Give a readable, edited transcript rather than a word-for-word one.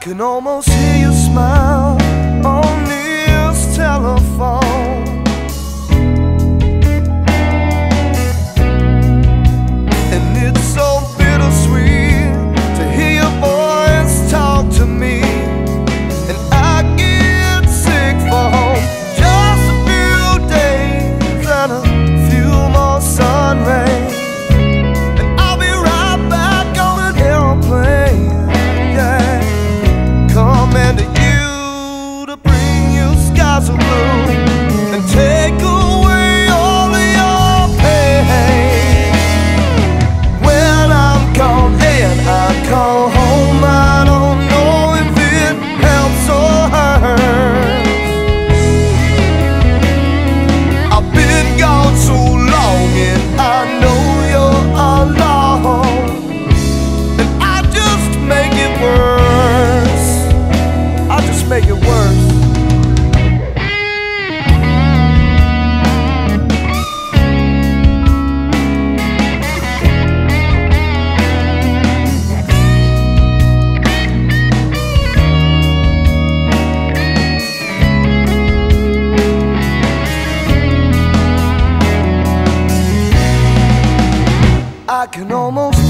can almost hear you smile on this telephone. And it's so bittersweet to hear your voice talk to me. And I get sick for home, just a few days and a few more sun rays, and I'll be right back on an airplane, yeah, coming to you to bring you skies of blue and take away all of your pain. When I'm gone and I call home, I don't know if it helps or hurts. I've been gone so long and I know you're alone, and I just make it worse. I just make it worse. I can almost